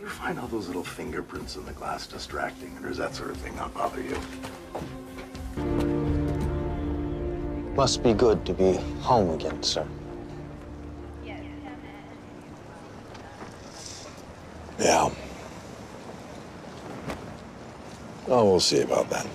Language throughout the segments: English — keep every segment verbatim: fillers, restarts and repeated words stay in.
ever find all those little fingerprints in the glass distracting, or does that sort of thing not bother you? Must be good to be home again, sir. Yeah. Oh, we'll see about that.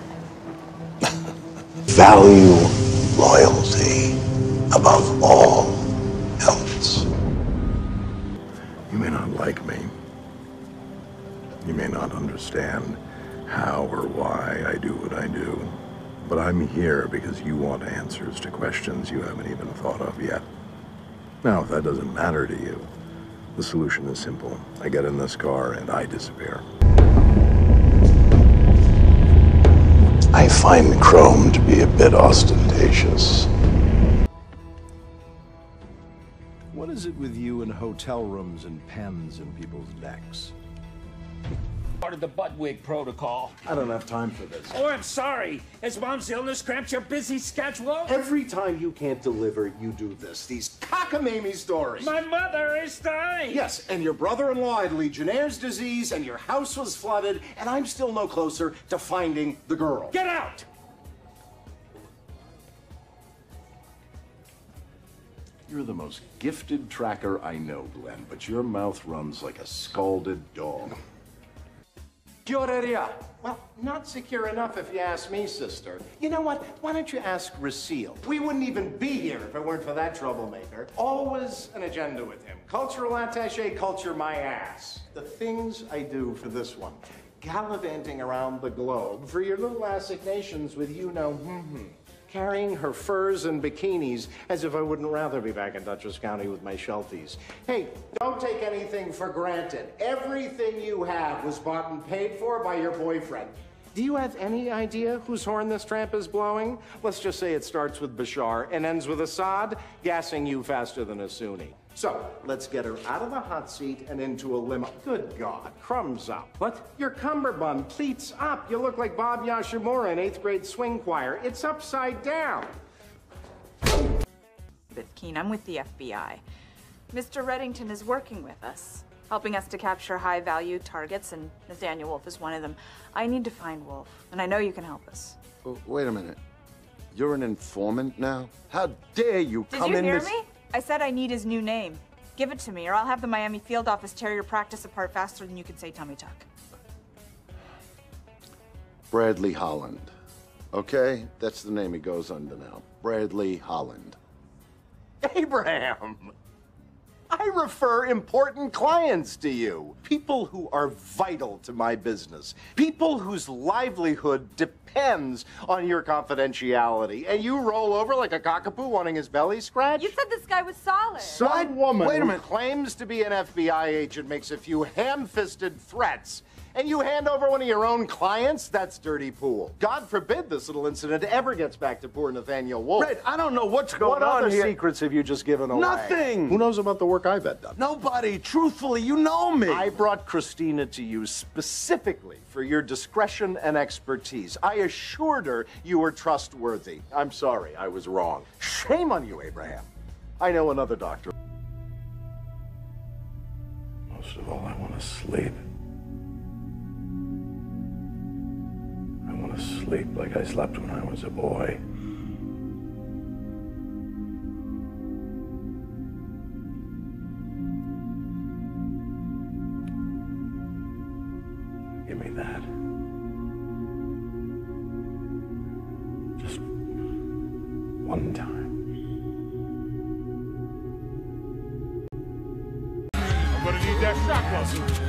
Value loyalty above all else. You may not like me. You may not understand how or why I do what I do. But I'm here because you want answers to questions you haven't even thought of yet. Now, if that doesn't matter to you, the solution is simple. I get in this car and I disappear. I find chrome to be a bit ostentatious. What is it with you and hotel rooms and pens in people's necks? Part of the Budwig protocol. I don't have time for this. Oh, I'm sorry. Has Mom's illness cramped your busy schedule? Every time you can't deliver, you do this. These cockamamie stories. My mother is dying. Yes, and your brother-in-law had Legionnaire's disease, and your house was flooded, and I'm still no closer to finding the girl. Get out! You're the most gifted tracker I know, Glenn, but your mouth runs like a scalded dog. Lloreria. Well, not secure enough if you ask me, sister. You know what? Why don't you ask Rasil? We wouldn't even be here if it weren't for that troublemaker. Always an agenda with him. Cultural attaché, culture my ass. The things I do for this one. Gallivanting around the globe for your little assignations with you know, hmm-hmm. Carrying her furs and bikinis as if I wouldn't rather be back in Dutchess County with my shelties. Hey, don't take anything for granted. Everything you have was bought and paid for by your boyfriend. Do you have any idea whose horn this tramp is blowing? Let's just say it starts with Bashar and ends with Assad, gassing you faster than a Sunni. So, let's get her out of the hot seat and into a limo. Good God, crumbs up. What? Your cummerbund, pleats up. You look like Bob Yashimura in eighth grade swing choir. It's upside down. Keen, I'm with the F B I. Mister Reddington is working with us, helping us to capture high-value targets, and Nathaniel Wolf is one of them. I need to find Wolf, and I know you can help us. Oh, wait a minute. You're an informant now? How dare you Did come you in hear this... me? I said I need his new name. Give it to me, or I'll have the Miami field office tear your practice apart faster than you can say tummy tuck. Bradley Holland. Okay? That's the name he goes under now. Bradley Holland. Abraham! I refer important clients to you. People who are vital to my business. People whose livelihood depends on your confidentiality. And you roll over like a cockapoo wanting his belly scratched? You said this guy was solid. Some woman Wait a minute. who claims to be an F B I agent makes a few ham-fisted threats, and you hand over one of your own clients? That's dirty pool. God forbid this little incident ever gets back to poor Nathaniel Wolf. Red, I don't know what's going What on other here. secrets have you just given away? Nothing. Who knows about the work I've had done? Nobody. Truthfully, you know me. I brought Christina to you specifically for your discretion and expertise. I assured her you were trustworthy. I'm sorry, I was wrong. Shame on you, Abraham. I know another doctor. Most of all, I want to sleep. I want to sleep like I slept when I was a boy. Give me that. Just one time. I'm gonna need that shotgun.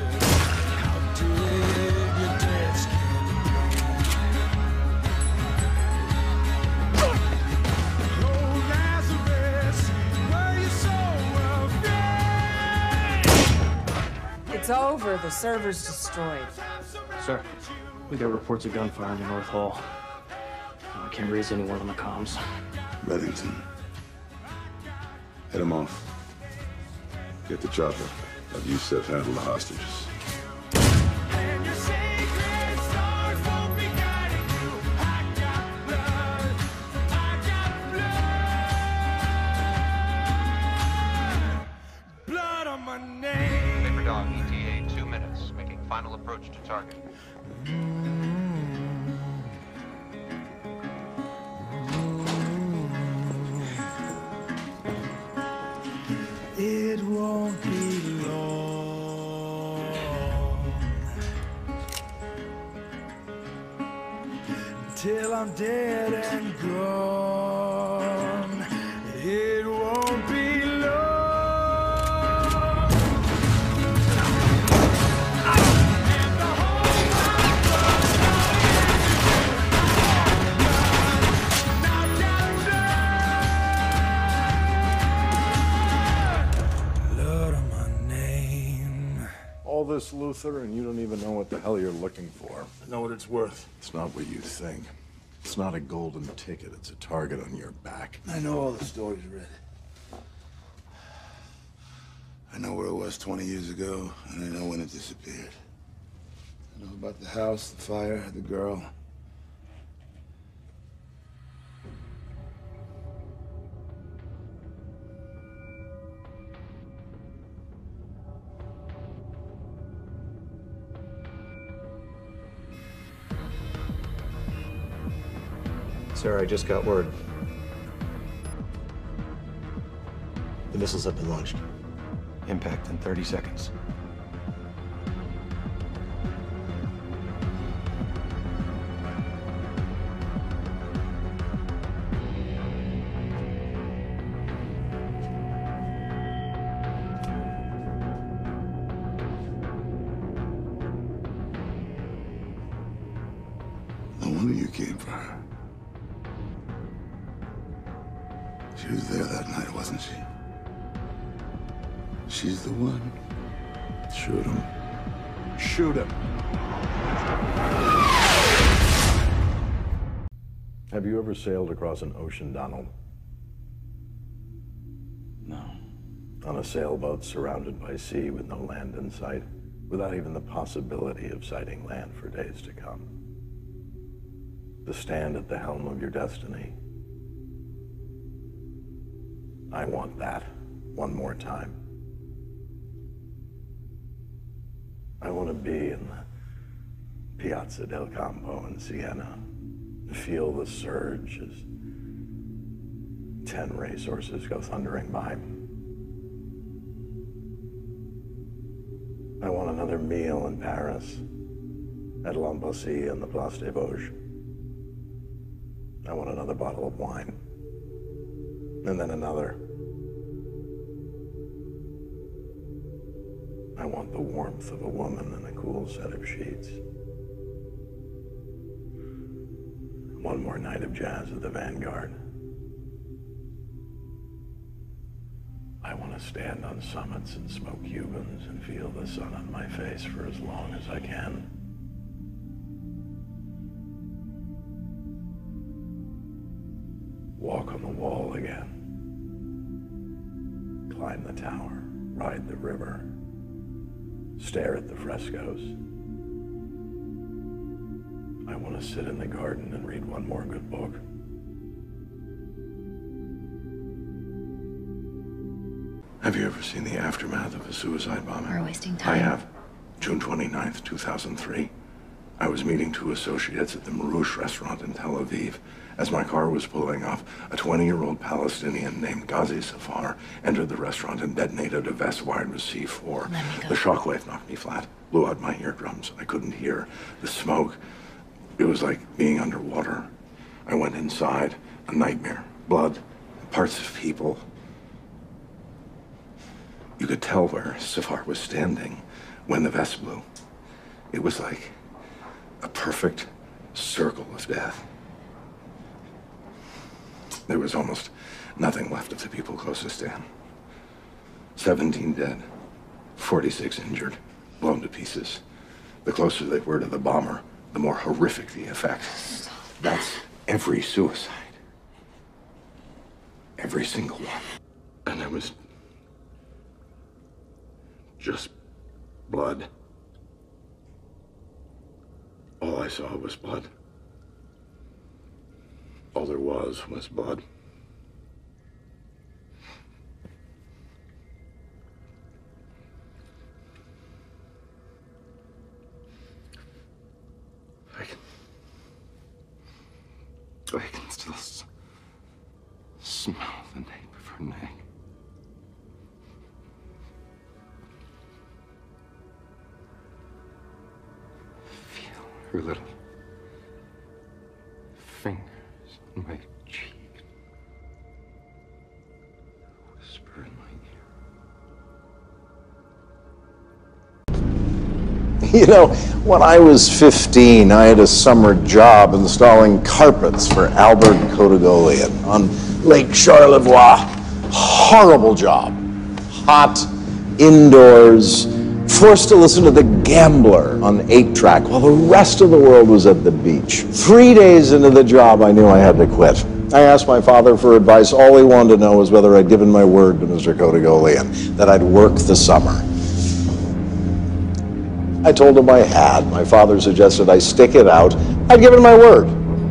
It's over. The server's destroyed. Sir, we got reports of gunfire in the North Hall. I can't raise anyone on the comms. Reddington. Head him off. Get the chopper. Have Yusef handle the hostages. Blood on my name. Paper Dog, E T A, two minutes. Final approach to target. It won't be long till I'm dead and gone. It won't be long. All this, Luther, and you don't even know what the hell you're looking for. I know what it's worth. It's not what you think. It's not a golden ticket. It's a target on your back. I know all the stories, Red. I know where it was twenty years ago, and I know when it disappeared. I know about the house, the fire, the girl. Sir, I just got word. The missiles have been launched. Impact in thirty seconds. No wonder you came for her. She was there that night, wasn't she? She's the one. Shoot him. Shoot him. Have you ever sailed across an ocean, Donald? No. On a sailboat surrounded by sea with no land in sight, without even the possibility of sighting land for days to come. To stand at the helm of your destiny. I want that one more time. I want to be in the Piazza del Campo in Siena, to feel the surge as ten racehorses go thundering by. I want another meal in Paris, at L'Embassy and the Place des Vosges. I want another bottle of wine. And then another. I want the warmth of a woman and a cool set of sheets. One more night of jazz at the Vanguard. I want to stand on summits and smoke Cubans and feel the sun on my face for as long as I can. Walk on the wall again. Climb the tower, ride the river, stare at the frescoes. I want to sit in the garden and read one more good book. Have you ever seen the aftermath of a suicide bombing? We're wasting time. I have. June twenty-ninth, two thousand three. I was meeting two associates at the Marouche restaurant in Tel Aviv. As my car was pulling off, a twenty-year-old Palestinian named Ghazi Safar entered the restaurant and detonated a vest wired with C four. The shockwave knocked me flat, blew out my eardrums. I couldn't hear. The smoke, it was like being underwater. I went inside, a nightmare. Blood, parts of people. You could tell where Safar was standing when the vest blew. It was like a perfect circle of death. There was almost nothing left of the people closest to him. seventeen dead, forty-six injured, blown to pieces. The closer they were to the bomber, the more horrific the effect. That's every suicide. Every single one. And there was just blood. All I saw was blood. All there was was blood. I can... I can still s smell the nape of her neck. Feel her little fingers on my cheek. Whisper in my ear. You know, when I was fifteen, I had a summer job installing carpets for Albert Cotagolian on Lake Charlevoix. Horrible job. Hot, indoors, forced to listen to The Gambler on eight track while the rest of the world was at the beach. Three days into the job, I knew I had to quit. I asked my father for advice. All he wanted to know was whether I'd given my word to Mister Cotagolian that I'd work the summer. I told him I had. My father suggested I stick it out. I'd given my word.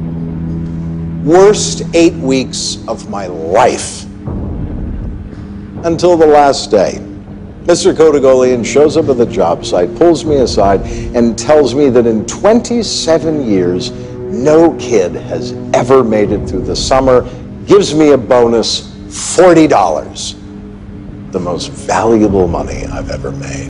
Worst eight weeks of my life. Until the last day. Mister Cotagolian shows up at the job site, pulls me aside, and tells me that in twenty-seven years, no kid has ever made it through the summer, gives me a bonus, forty dollars. The most valuable money I've ever made.